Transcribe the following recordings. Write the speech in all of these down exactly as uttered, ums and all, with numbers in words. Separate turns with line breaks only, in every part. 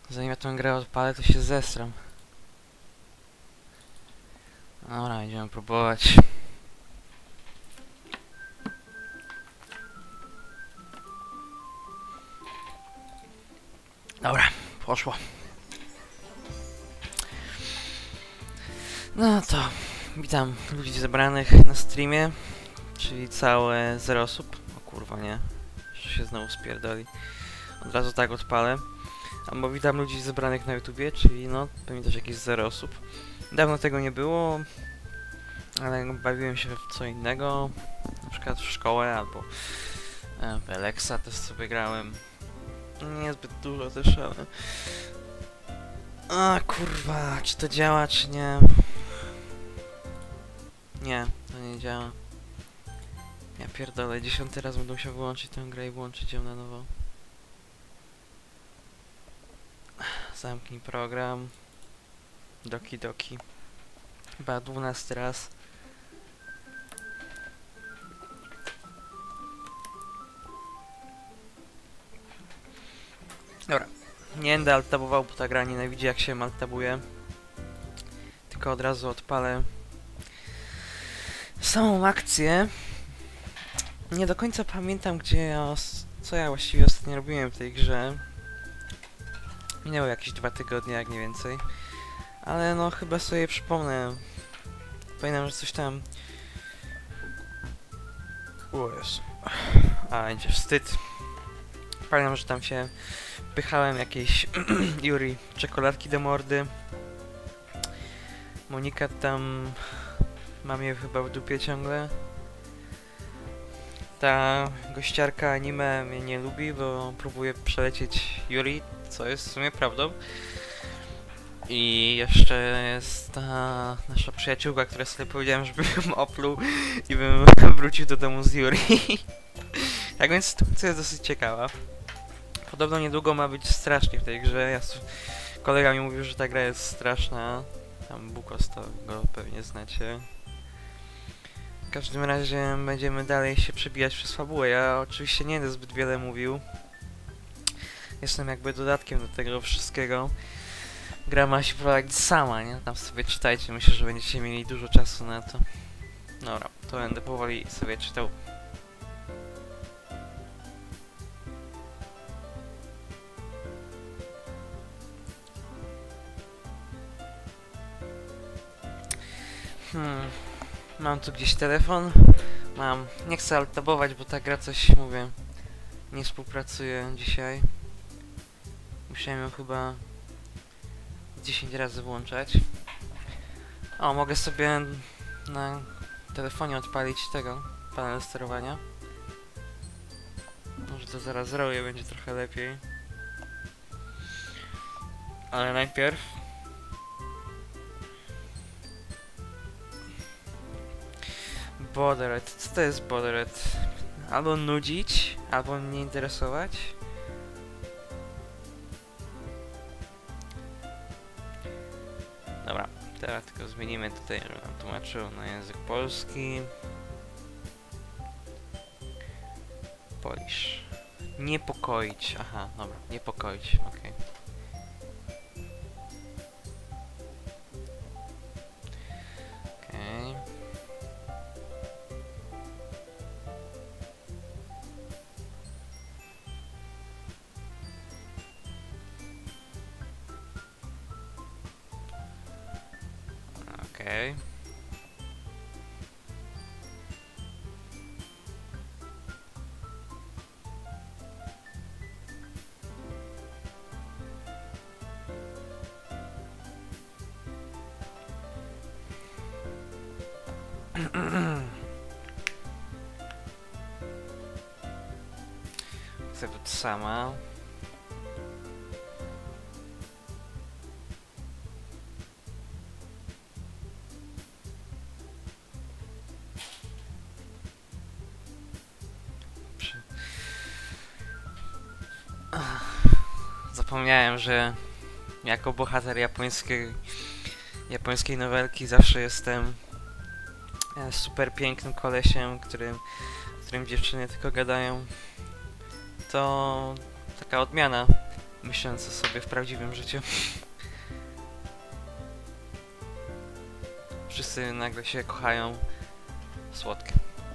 Zanim ja tę grę odpalę, to się zesram. Dobra, idziemy próbować. Dobra, poszło. No to witam ludzi zebranych na streamie, czyli całe zero osób. O kurwa, nie. Jeszcze się znowu spierdoli. Od razu tak odpalę. Albo witam ludzi zebranych na YouTubie, czyli no, pewnie też jakieś zero osób. Dawno tego nie było, ale bawiłem się w co innego. Na przykład w szkołę, albo e, w Alexa też sobie grałem. Niezbyt dużo też, ale... A kurwa, czy to działa, czy nie? Nie, to nie działa. Ja pierdolę, dziesiąty raz będę musiał wyłączyć tę grę i włączyć ją na nowo. Zamknij program. Doki doki. Chyba dwunasty raz. Dobra. Nie będę alt-tabował, bo ta gra nienawidzi jak się alt-tabuje. Tylko od razu odpalę samą akcję. Nie do końca pamiętam, gdzie ja, co ja właściwie ostatnio robiłem w tej grze. Minęło jakieś dwa tygodnie, jak nie więcej. Ale no, chyba sobie przypomnę. Pamiętam, że coś tam... O Jezu. A, będzie wstyd. Pamiętam, że tam się pychałem jakieś Yuri czekoladki do mordy. Monika tam... Mam je chyba w dupie ciągle. Ta gościarka anime mnie nie lubi, bo próbuje przelecieć Yuri, co jest w sumie prawdą. I jeszcze jest ta nasza przyjaciółka, która sobie powiedziałem, żebym opluł i bym wrócił do domu z Yuri. Tak więc sytuacja jest dosyć ciekawa. Podobno niedługo ma być strasznie w tej grze. Ja, kolega mi mówił, że ta gra jest straszna. Tam Bukos, to go pewnie znacie. W każdym razie będziemy dalej się przebijać przez fabułę. Ja oczywiście nie będę zbyt wiele mówił. Jestem jakby dodatkiem do tego wszystkiego. Gra ma się prowadzić sama, nie? Tam sobie czytajcie, myślę, że będziecie mieli dużo czasu na to. Dobra, to będę powoli sobie czytał. Hmm... Mam tu gdzieś telefon. Mam... Nie chcę alt-tabować, bo ta gra coś, mówię, nie współpracuje dzisiaj. Musiałem ją chyba dziesięć razy włączać. O, mogę sobie na telefonie odpalić tego, panel sterowania. Może to zaraz zrobię, będzie trochę lepiej. Ale najpierw... Bothered. Co to jest Bothered? Albo nudzić, albo nie interesować. Dobra, teraz tylko zmienimy tutaj, żeby nam tłumaczył na język polski. Polish. Niepokoić. Aha, dobra, niepokoić, okej. Okay. Okej. Chcę być sama. Zapomniałem, że jako bohater japońskiej japońskiej nowelki zawsze jestem e, super pięknym kolesiem, którym, którym dziewczyny tylko gadają. To taka odmiana myśląc o sobie w prawdziwym życiu. Wszyscy nagle się kochają. Słodkie.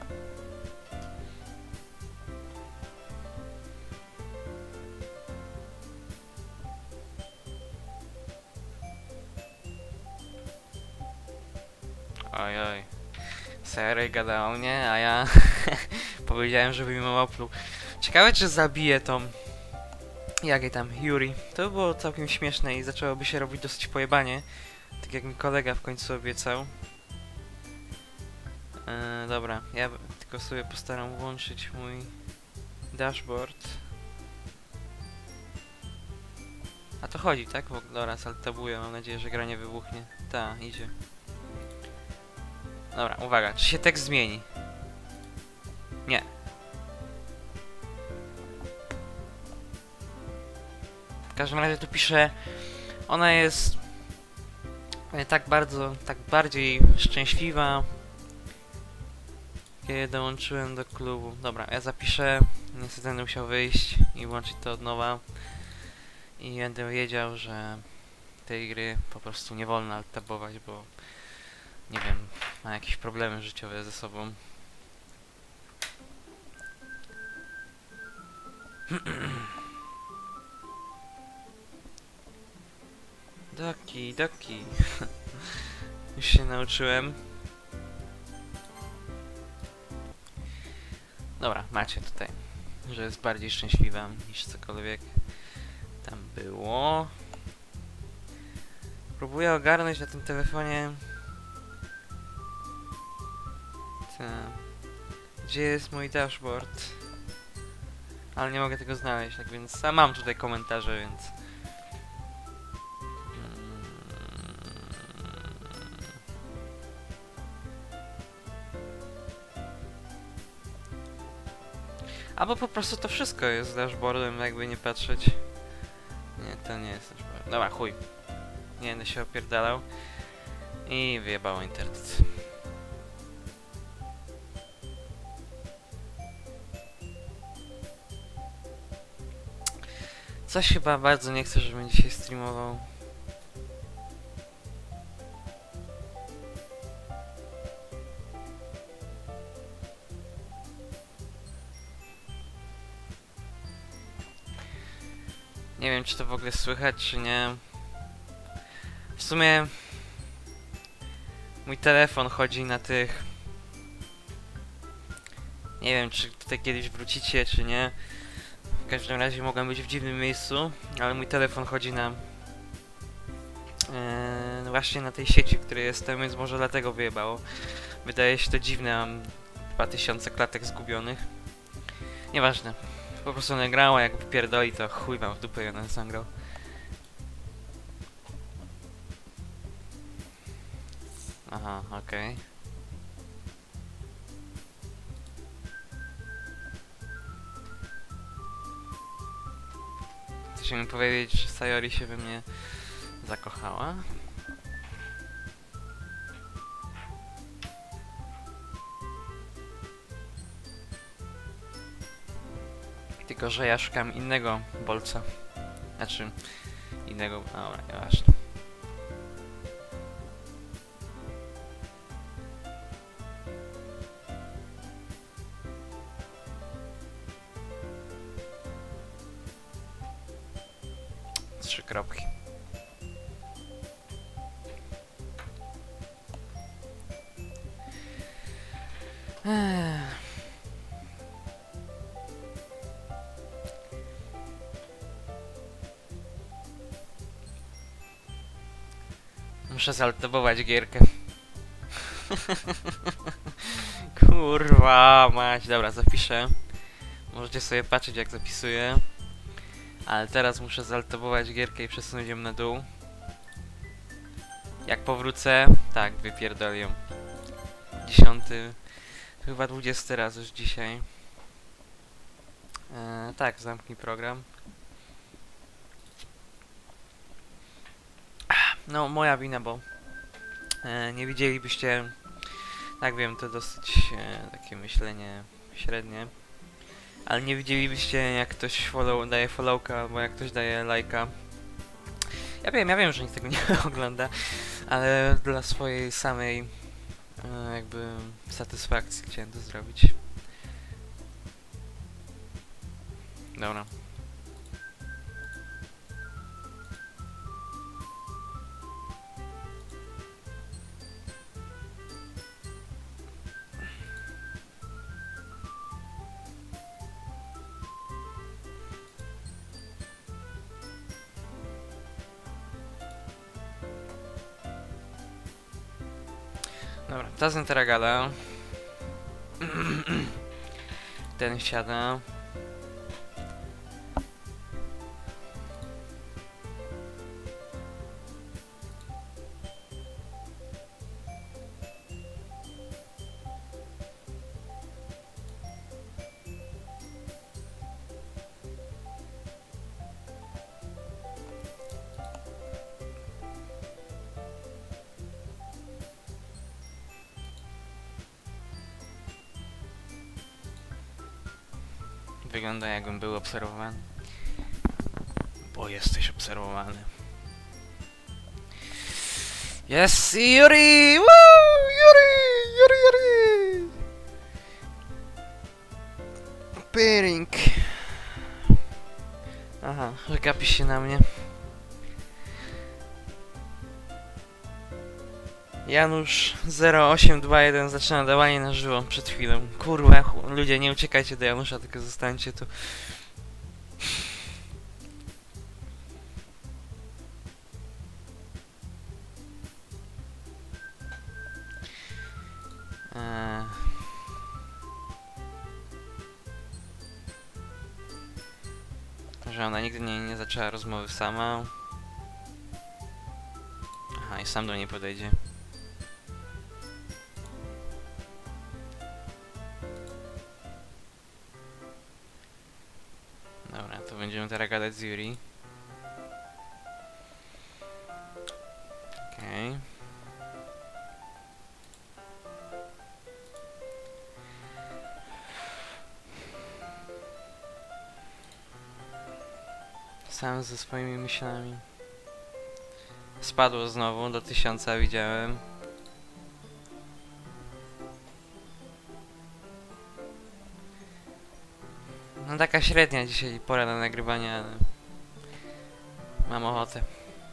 Oj, oj. Sery gada o mnie, a ja powiedziałem, żeby mi opluł. Ciekawe, czy zabije tą... Jak jej tam? Yuri. To by było całkiem śmieszne i zaczęłoby się robić dosyć pojebanie. Tak jak mi kolega w końcu obiecał. Eee, dobra, ja tylko sobie postaram włączyć mój dashboard. A to chodzi, tak? W ogóle, dobra, saltabuję, mam nadzieję, że gra nie wybuchnie. Ta, idzie. Dobra, uwaga, czy się tekst zmieni? Nie. W każdym razie tu piszę, ona jest e, tak bardzo, tak bardziej szczęśliwa, kiedy dołączyłem do klubu. Dobra, ja zapiszę, niestety będę musiał wyjść i włączyć to od nowa. I będę wiedział, że tej gry po prostu nie wolno alt-tabować, bo nie wiem, ma jakieś problemy życiowe ze sobą. Doki, doki. Już się nauczyłem. Dobra, macie tutaj, że jest bardziej szczęśliwa niż cokolwiek tam było. Próbuję ogarnąć na tym telefonie... Ta. Gdzie jest mój dashboard? Ale nie mogę tego znaleźć, tak więc... A mam tutaj komentarze, więc... Albo po prostu to wszystko jest dashboardem, jakby nie patrzeć. Nie, to nie jest dashboard. Dobra, chuj. Nie będę się opierdalał. I wyjebało internet. Coś chyba bardzo nie chcę, żebym dzisiaj streamował. Nie wiem, czy to w ogóle słychać, czy nie. W sumie... Mój telefon chodzi na tych... Nie wiem, czy tutaj kiedyś wrócicie, czy nie. W każdym razie mogłem być w dziwnym miejscu, ale mój telefon chodzi na... Yy, właśnie na tej sieci, w której jestem, więc może dlatego wyjebało. Wydaje się to dziwne, mam dwa tysiące klatek zgubionych. Nieważne. Po prostu nagrała, jak wypierdoli, to chuj wam w dupę, ona nagrał. Aha, okej. Okay. Chcecie mi powiedzieć, że Sayori się we mnie zakochała? Tylko, że ja szukam innego bolca. Znaczy, innego... Dobra, nieważne. Trzy kropki. Eee. Muszę zaltobować gierkę. Kurwa mać. Dobra, zapiszę. Możecie sobie patrzeć, jak zapisuję. Ale teraz muszę zaltobować gierkę i przesunąć ją na dół. Jak powrócę... Tak, wypierdolę. Dziesiąty... Chyba dwudziesty raz już dzisiaj. Eee, tak, zamknij program. No, moja wina, bo e, nie widzielibyście, tak wiem, to dosyć e, takie myślenie średnie. Ale nie widzielibyście, jak ktoś follow, daje followka, albo jak ktoś daje lajka. Ja wiem, ja wiem, że nikt tego nie ogląda, ale dla swojej samej e, jakby satysfakcji chciałem to zrobić. Dobra. Dobra, ta Zentera gada. Ten siada. Wygląda, jakbym był obserwowany. Bo jesteś obserwowany. Jest Yuri! Woo! Yuri! Yuri, Yuri! Pyrink. Aha, że gapi się na mnie. Janusz zero osiem dwa jeden zaczyna dawanie na żywo przed chwilą. Kurwa, ludzie, nie uciekajcie do Janusza, tylko zostańcie tu. Eee. Że ona nigdy nie, nie zaczęła rozmowy sama. Aha, i sam do niej podejdzie. Dobra, to będziemy teraz gadać z Yuri. Okej. Okay. Sam ze swoimi myślami. Spadło znowu do tysiąca, widziałem. No taka średnia dzisiaj pora na nagrywanie, ale mam ochotę.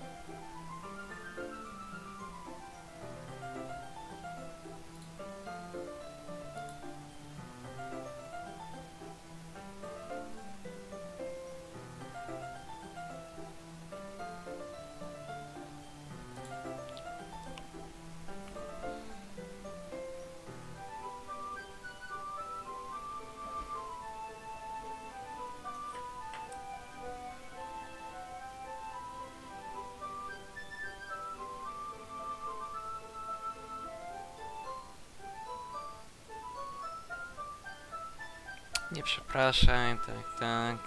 Nie przepraszaj, tak, tak.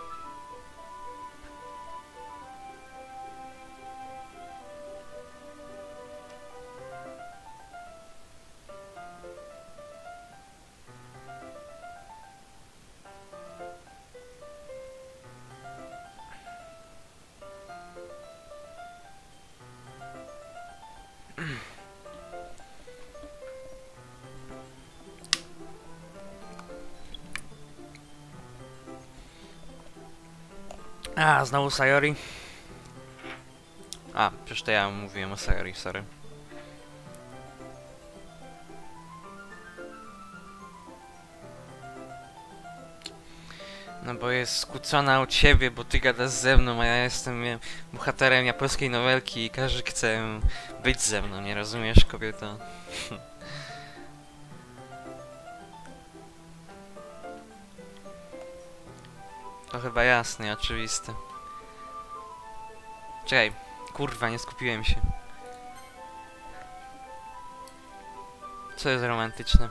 A, znowu Sayori. A, przecież to ja mówiłem o Sayori, sorry. No bo jest skłócona od ciebie, bo ty gadasz ze mną, a ja jestem wiem, bohaterem japońskiej nowelki i każdy chce być ze mną, nie rozumiesz, kobieto? To chyba jasne i oczywiste. Czekaj, kurwa, nie skupiłem się. Co jest romantyczne?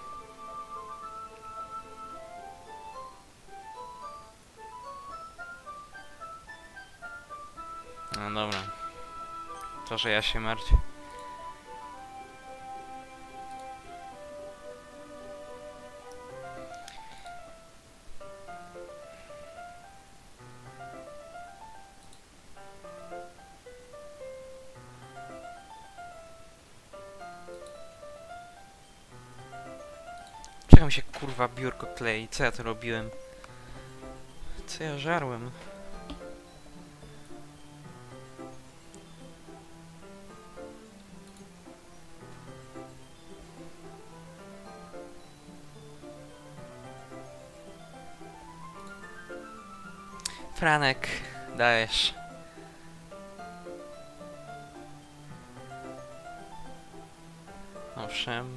No dobra. To, że ja się martwię. Czemu się kurwa biurko klei? Co ja to robiłem? Co ja żarłem? Franek, dajesz. Owszem.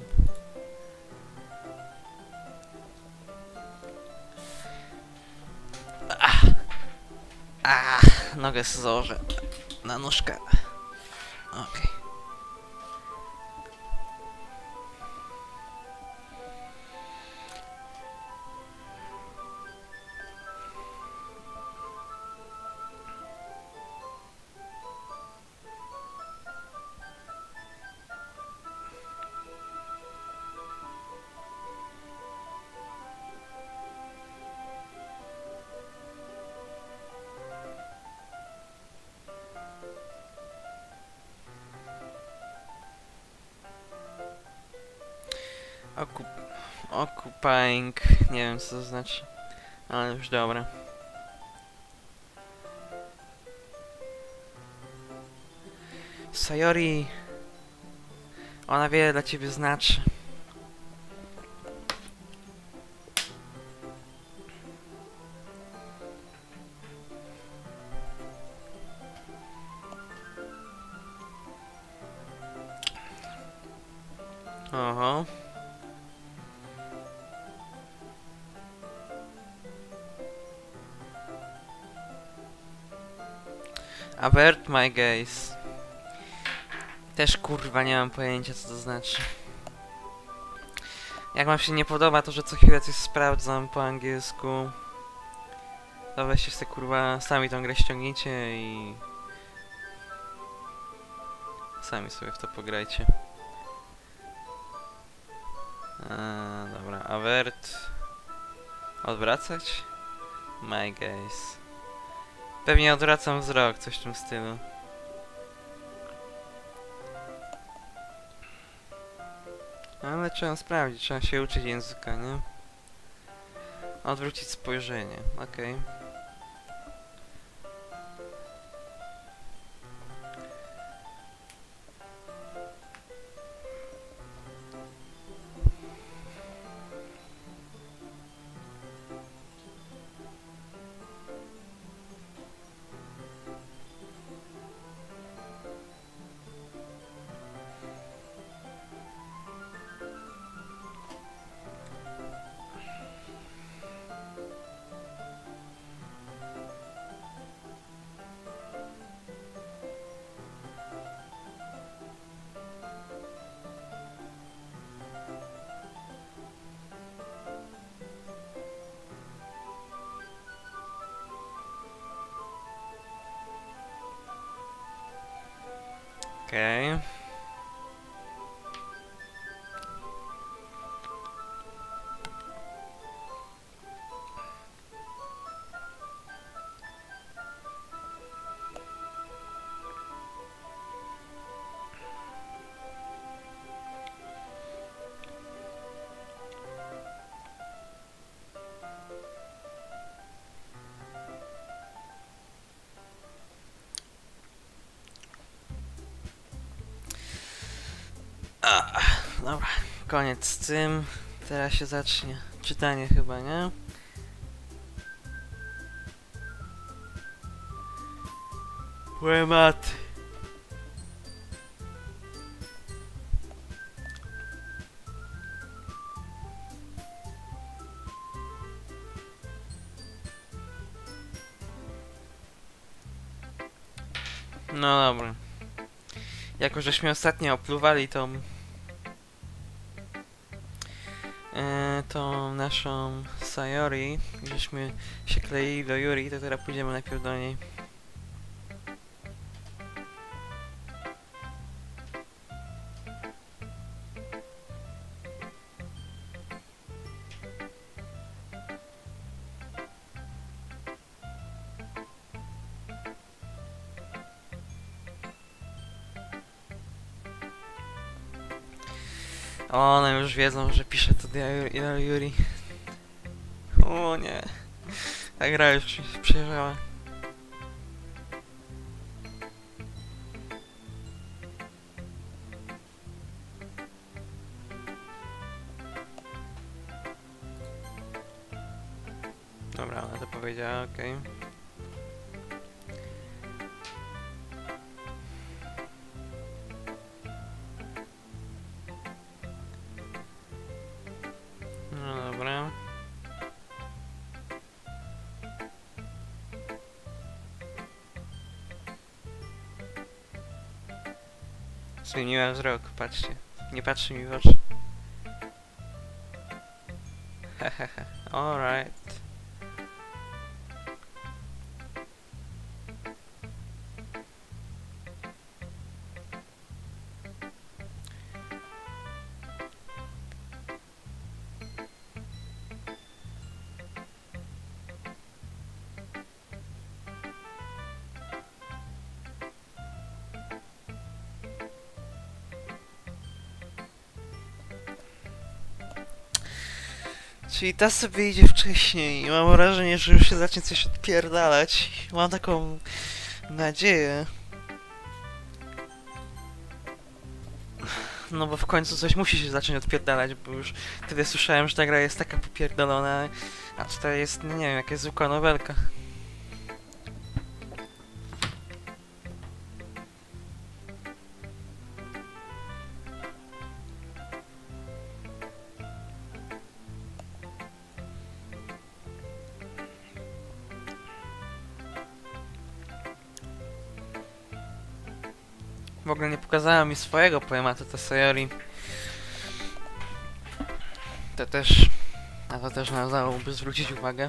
Ach. Ach, nogę złożę na nóżkę. Okej. Okay. Okup... Occupying... Nie wiem co to znaczy. Ale już dobra. Sayori... Ona wiele dla ciebie znaczy. Oho. Avert my gaze. Też kurwa nie mam pojęcia co to znaczy. Jak wam się nie podoba to, że co chwilę coś sprawdzam po angielsku, to weźcie sobie kurwa sami tą grę ściągnijcie i sami sobie w to pograjcie. Eee, dobra, avert. Odwracać? My gaze. Pewnie odwracam wzrok, coś w tym stylu. Ale trzeba sprawdzić, trzeba się uczyć języka, nie? Odwrócić spojrzenie, okej. Okay. Okej. Okay. A, dobra, koniec z tym. Teraz się zacznie czytanie chyba, nie? Łemat. No dobra. Jako żeśmy ostatnio opluwali tą e, tą naszą Sayori, żeśmy się kleili do Yuri, to teraz pójdziemy najpierw do niej. One już wiedzą, że piszę to dla Ju- Yuri. O nie. Ta gra już się przejrzała. Dobra, ona to powiedziała, okej. Okay. No dobra. Zmieniłem wzrok, patrzcie. Nie patrzy mi w oczy. Hehehe, alright. Czyli ta sobie idzie wcześniej i mam wrażenie, że już się zacznie coś odpierdalać. Mam taką nadzieję. No bo w końcu coś musi się zacząć odpierdalać, bo już wtedy słyszałem, że ta gra jest taka popierdolona, a tutaj jest, no nie wiem, jakaś zwykła nowelka. W ogóle nie pokazała mi swojego poematu ta Sayori. To też... Na to też należałoby zwrócić uwagę.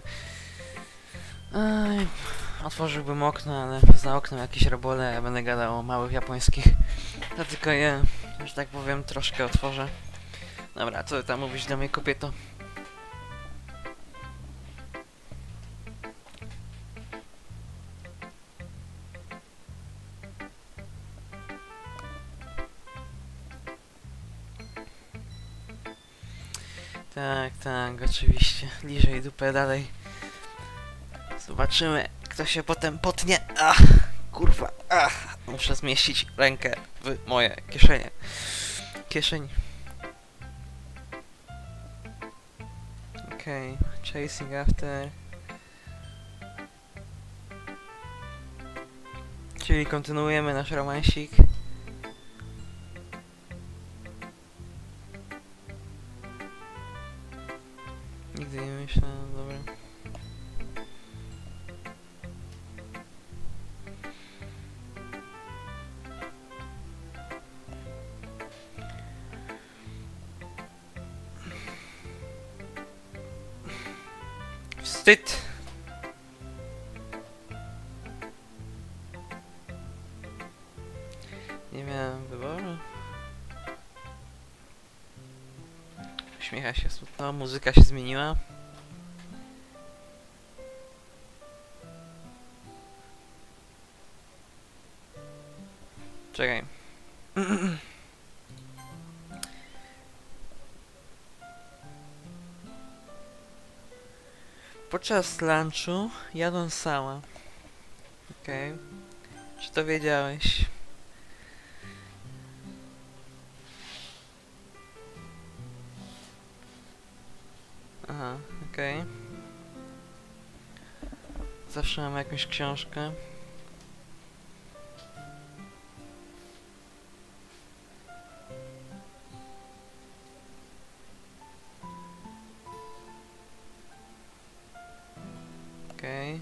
Ej, otworzyłbym okno, ale za oknem jakieś robole, ja będę gadał o małych japońskich. To tylko je, że tak powiem, troszkę otworzę. Dobra, co ty tam mówisz do mnie, kobieto? Tak, tak, oczywiście. Liżej dupę dalej. Zobaczymy, kto się potem potnie. Ach, kurwa, ach. Muszę zmieścić rękę w moje kieszenie. Kieszeń. Okej, okay. Chasing after. Czyli kontynuujemy nasz romansik. Nigdy nie myślałem, dobra. Wstyd! Nie miałem wyboru. Uśmiecha się smutno, muzyka się zmieniła. Czekaj. Podczas lunchu jadą sama. Okej. Okay. Czy to wiedziałeś? Aha, okej. Okay. Zawsze mam jakąś książkę. Okej.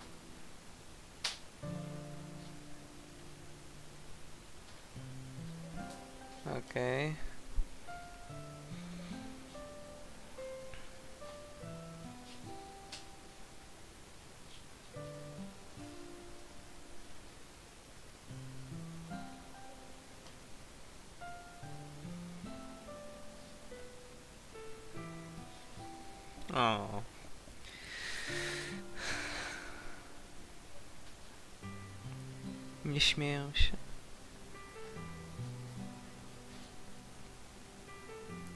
Okay. Okej. Okay. O. Nie śmieją się.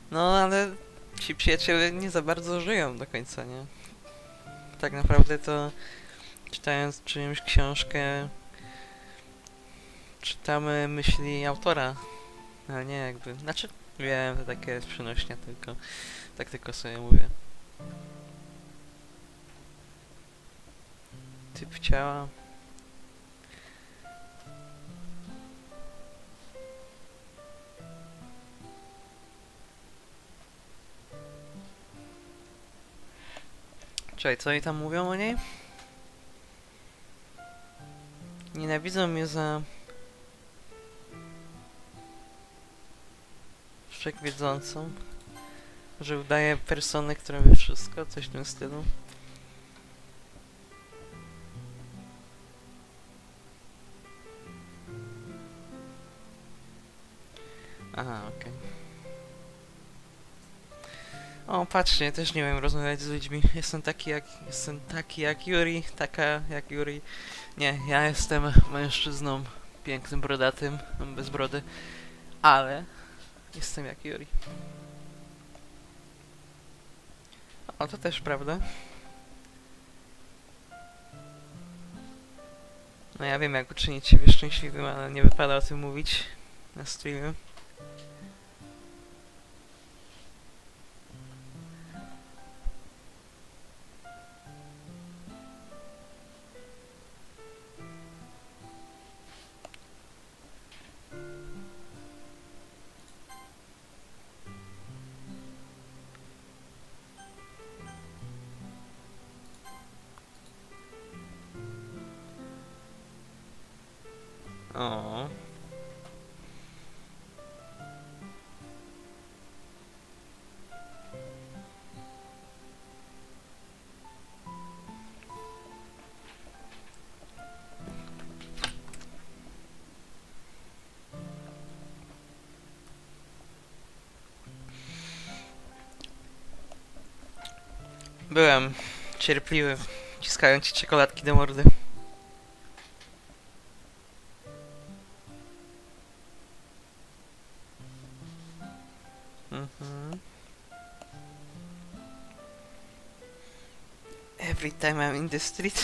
No, ale ci przyjaciele nie za bardzo żyją do końca, nie? Tak naprawdę to czytając czyjąś książkę czytamy myśli autora, ale nie jakby... Znaczy, wiem, to takie jest przenośnia tylko. Tak tylko sobie mówię. Typ ciała. Czekaj, co oni tam mówią o niej? Nienawidzą mnie za... wszechwiedzącą. Że udaje personę, która wie wszystko, coś w tym stylu. Aha, okej. Okay. O, patrzcie, też nie wiem rozmawiać z ludźmi. Jestem taki jak... Jestem taki jak Yuri, taka jak Yuri. Nie, ja jestem mężczyzną pięknym, brodatym, bez brody. Ale... jestem jak Yuri. O, to też prawda. No ja wiem, jak uczynić siebie szczęśliwym, ale nie wypada o tym mówić na streamie. O. Byłem cierpliwy, wciskając ci czekoladki do mordy. Mhm. Every time I'm in the street.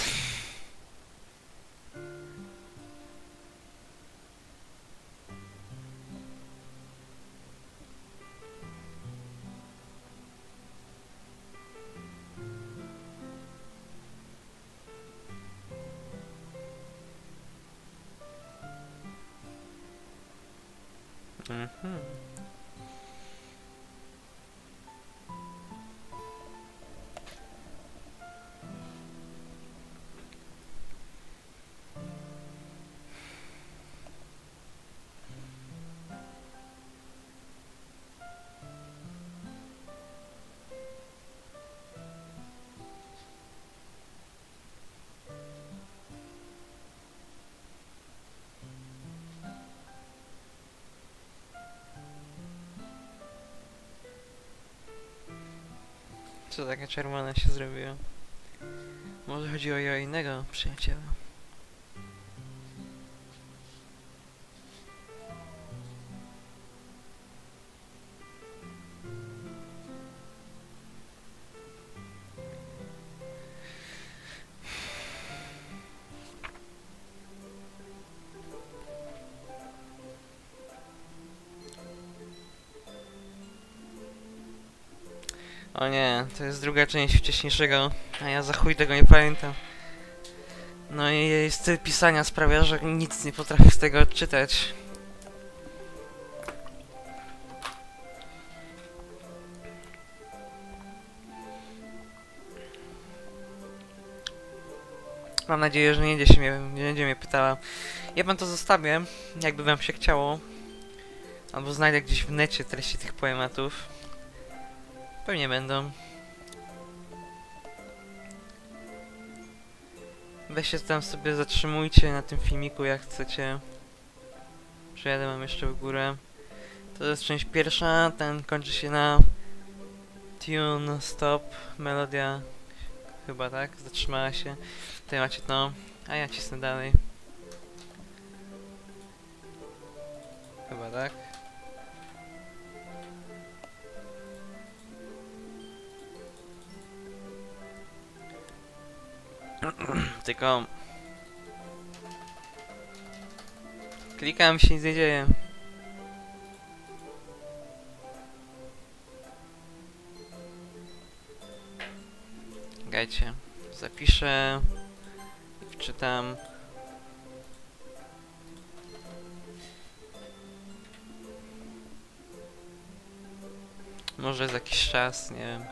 Mhm. Co taka czerwona się zrobiła? Może chodzi o jej innego przyjaciela. O nie, to jest druga część wcześniejszego, a ja za chuj tego nie pamiętam. No i jej styl pisania sprawia, że nic nie potrafię z tego odczytać. Mam nadzieję, że nie będzie się mnie, nie będzie mnie pytała. Ja wam to zostawię, jakby wam się chciało. Albo znajdę gdzieś w necie treści tych poematów. Pewnie będą. Weźcie tam sobie, zatrzymujcie na tym filmiku jak chcecie. Przejadę wam jeszcze w górę. To jest część pierwsza, ten kończy się na tune, stop, melodia. Chyba tak, zatrzymała się. Tutaj macie to, a ja cisnę dalej. Chyba tak. Tylko... Klikam, się nic nie dzieje. Czekajcie. Zapiszę... Wczytam... Może za jakiś czas, nie wiem.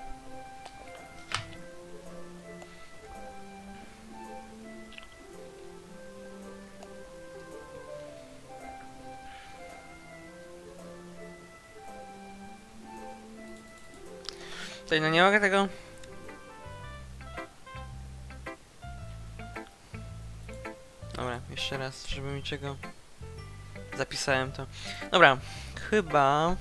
Tutaj no nie mogę tego... Dobra, jeszcze raz, żeby niczego... Zapisałem to. Dobra, chyba...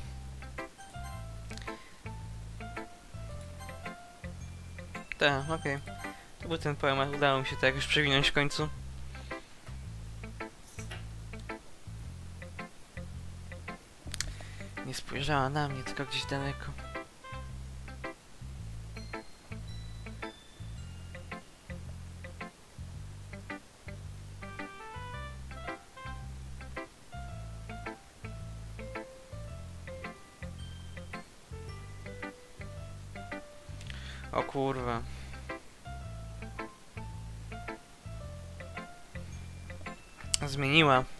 Tak, okej. Okay. To był ten poemat, udało mi się to jakoś przewinąć w końcu. Nie spojrzała na mnie, tylko gdzieś daleko. O kurwa. Zmieniła.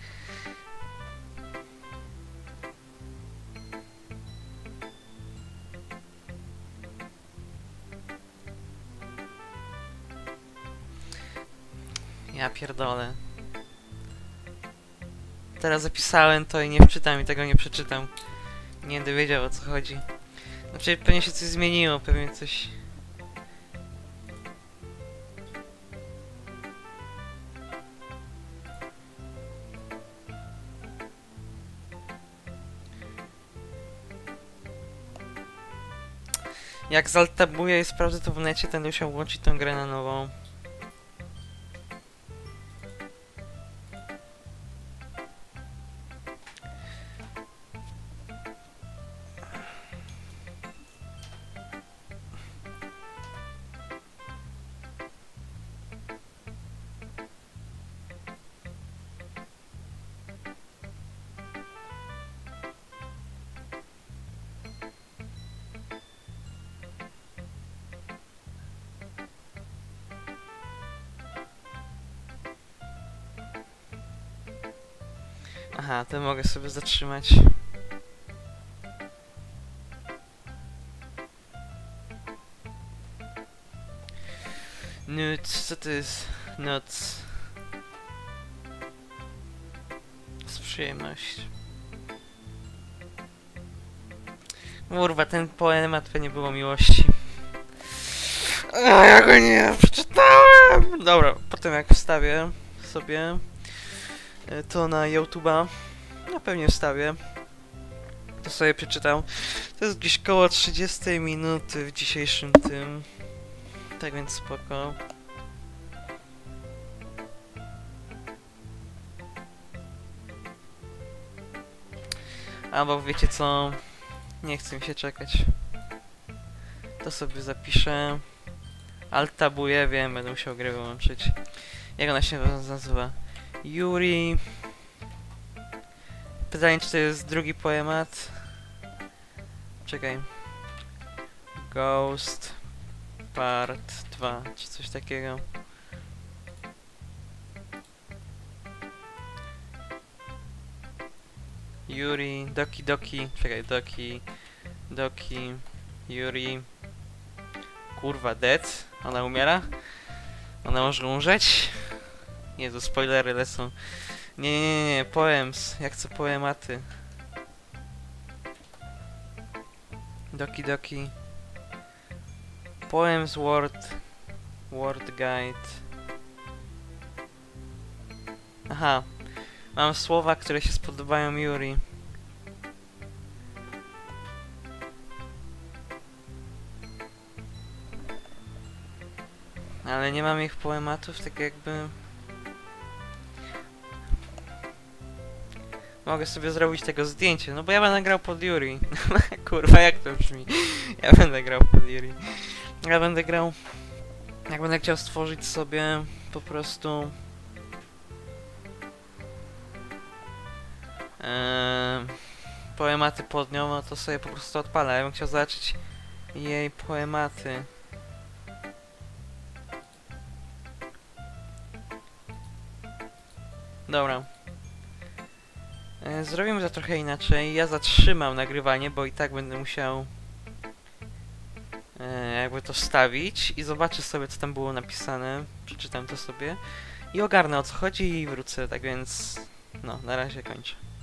Ja pierdolę. Teraz zapisałem to i nie wczytam i tego nie przeczytam. Nie będę wiedział, o co chodzi. Znaczy pewnie się coś zmieniło, pewnie coś... Jak zaltabuję i sprawdzę to w necie, to będę musiał włączyć tą grę na nową. Aha, to mogę sobie zatrzymać. Nuts, co to jest? Nuts. Z przyjemność. Kurwa, ten poemat to nie było miłości. A ja go nie przeczytałem! Dobra, potem jak wstawię sobie to na YouTube'a, no pewnie wstawię, to sobie przeczytam. To jest gdzieś koło trzydziestej minuty w dzisiejszym tym, tak więc spoko. Albo wiecie co, nie chcę mi się czekać. To sobie zapiszę. Alt-tabuję, wiem, będę musiał grę wyłączyć. Jak ona się nazywa? Yuri. Pytanie, czy to jest drugi poemat? Czekaj. Ghost Part dwa, czy coś takiego. Yuri, Doki Doki, czekaj, Doki, Doki, Yuri. Kurwa, Dead? Ona umiera? Ona może umrzeć? Jezu, spoilery lecą. Nie, nie, nie, nie, poems. Jak co poematy. Doki Doki. Poems Word. Word Guide. Aha. Mam słowa, które się spodobają Yuri. Ale nie mam ich poematów, tak jakby... Mogę sobie zrobić tego zdjęcie, no bo ja będę grał pod Yuri. Kurwa, jak to brzmi? Ja będę grał pod Yuri. Ja będę grał Jak będę chciał stworzyć sobie po prostu Eee, poematy pod nią, no to sobie po prostu odpalę. Ja bym chciał zobaczyć jej poematy. Dobra. Eee, zrobimy to trochę inaczej. Ja zatrzymam nagrywanie, bo i tak będę musiał eee, jakby to wstawić i zobaczę sobie, co tam było napisane. Przeczytam to sobie i ogarnę, o co chodzi i wrócę. Tak więc no, na razie kończę.